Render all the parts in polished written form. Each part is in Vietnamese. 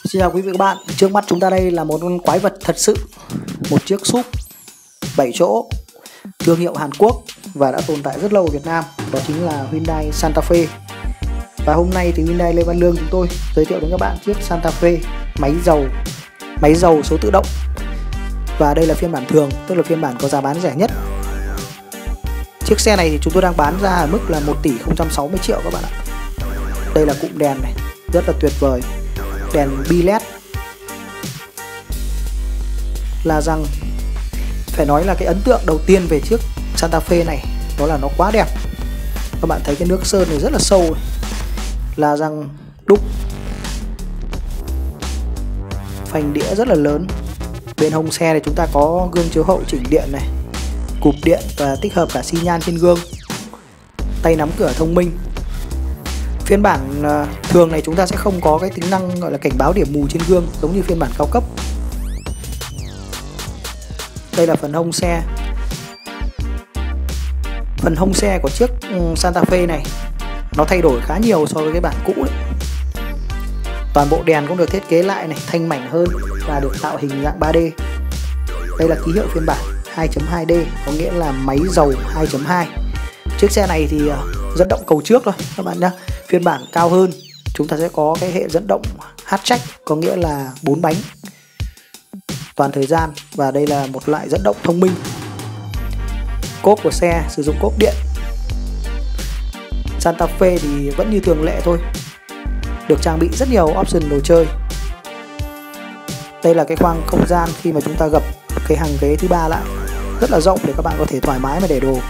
Xin chào quý vị và các bạn. Trước mắt chúng ta đây là một con quái vật thật sự, một chiếc SUV 7 chỗ thương hiệu Hàn Quốc và đã tồn tại rất lâu ở Việt Nam, đó chính là Hyundai Santa Fe. Và hôm nay thì Hyundai Lê Văn Lương chúng tôi giới thiệu đến các bạn chiếc Santa Fe máy dầu số tự động. Và đây là phiên bản thường, tức là phiên bản có giá bán rẻ nhất. Chiếc xe này thì chúng tôi đang bán ra ở mức là 1 tỷ 060 triệu các bạn ạ. Đây là cụm đèn này, rất là tuyệt vời. Đèn bi led là rằng phải nói là cái ấn tượng đầu tiên về chiếc Santa Fe này đó là nó quá đẹp. Các bạn thấy cái nước sơn này rất là sâu này. Là rằng đúc phanh đĩa rất là lớn. Bên hông xe này chúng ta có gương chiếu hậu chỉnh điện này, cụp điện và tích hợp cả xi nhan trên gương, tay nắm cửa thông minh. Phiên bản thường này chúng ta sẽ không có cái tính năng gọi là cảnh báo điểm mù trên gương giống như phiên bản cao cấp. Đây là phần hông xe. Phần hông xe của chiếc Santa Fe này nó thay đổi khá nhiều so với cái bản cũ đấy. Toàn bộ đèn cũng được thiết kế lại này, thanh mảnh hơn và được tạo hình dạng 3D. Đây là ký hiệu phiên bản 2.2D, có nghĩa là máy dầu 2.2. Chiếc xe này thì dẫn động cầu trước thôi các bạn nhé. Phiên bản cao hơn chúng ta sẽ có cái hệ dẫn động hatchback, có nghĩa là 4 bánh toàn thời gian. Và đây là một loại dẫn động thông minh. Cốp của xe sử dụng cốp điện. Santa Fe thì vẫn như thường lệ thôi, được trang bị rất nhiều option đồ chơi. Đây là cái khoang không gian khi mà chúng ta gập cái hàng ghế thứ ba lại, rất là rộng để các bạn có thể thoải mái mà để đồ.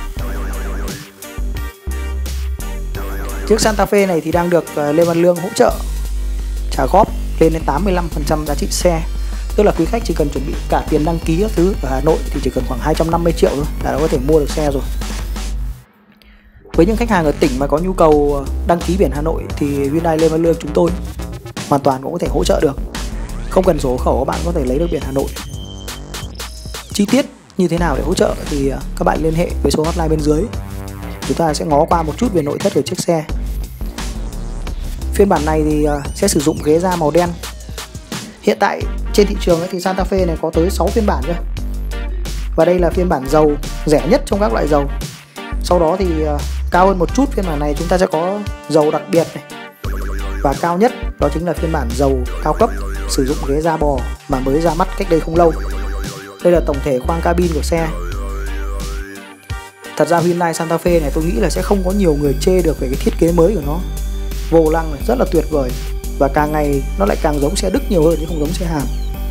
Chiếc Santa Fe này thì đang được Lê Văn Lương hỗ trợ trả góp lên đến 85% giá trị xe. Tức là quý khách chỉ cần chuẩn bị cả tiền đăng ký các thứ ở Hà Nội thì chỉ cần khoảng 250 triệu thôi là đã có thể mua được xe rồi. Với những khách hàng ở tỉnh mà có nhu cầu đăng ký biển Hà Nội thì Hyundai Lê Văn Lương chúng tôi hoàn toàn cũng có thể hỗ trợ được. Không cần sổ hộ khẩu, các bạn có thể lấy được biển Hà Nội. Chi tiết như thế nào để hỗ trợ thì các bạn liên hệ với số hotline bên dưới. Chúng ta sẽ ngó qua một chút về nội thất của chiếc xe. Phiên bản này thì sẽ sử dụng ghế da màu đen. Hiện tại trên thị trường thì Santa Fe này có tới 6 phiên bản cơ. Và đây là phiên bản dầu rẻ nhất trong các loại dầu. Sau đó thì cao hơn một chút, phiên bản này chúng ta sẽ có dầu đặc biệt này. Và cao nhất đó chính là phiên bản dầu cao cấp, sử dụng ghế da bò mà mới ra mắt cách đây không lâu. Đây là tổng thể khoang cabin của xe. Thật ra Hyundai Santa Fe này tôi nghĩ là sẽ không có nhiều người chê được về cái thiết kế mới của nó. Vô lăng này rất là tuyệt vời. Và càng ngày nó lại càng giống xe Đức nhiều hơn chứ không giống xe Hàn.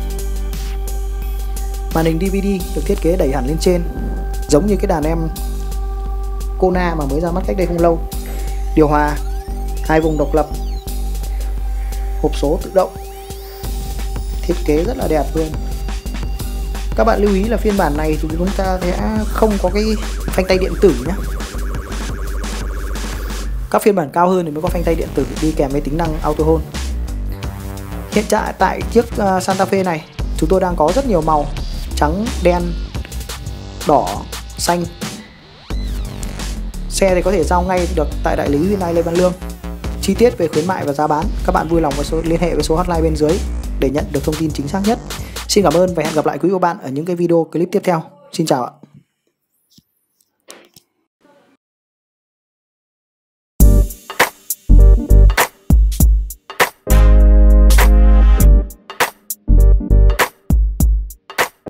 Màn hình DVD được thiết kế đẩy hẳn lên trên, giống như cái đàn em Kona mà mới ra mắt cách đây không lâu. Điều hòa, 2 vùng độc lập, hộp số tự động, thiết kế rất là đẹp luôn. Các bạn lưu ý là phiên bản này thì chúng ta sẽ không có cái phanh tay điện tử nhé. Các phiên bản cao hơn thì mới có phanh tay điện tử đi kèm với tính năng auto hold. Hiện tại chiếc Santa Fe này chúng tôi đang có rất nhiều màu: trắng, đen, đỏ, xanh. Xe thì có thể giao ngay được tại đại lý Hyundai Lê Văn Lương. Chi tiết về khuyến mại và giá bán các bạn vui lòng liên hệ với số hotline bên dưới để nhận được thông tin chính xác nhất. Xin cảm ơn và hẹn gặp lại quý vị và các bạn ở những cái video clip tiếp theo. Xin chào ạ.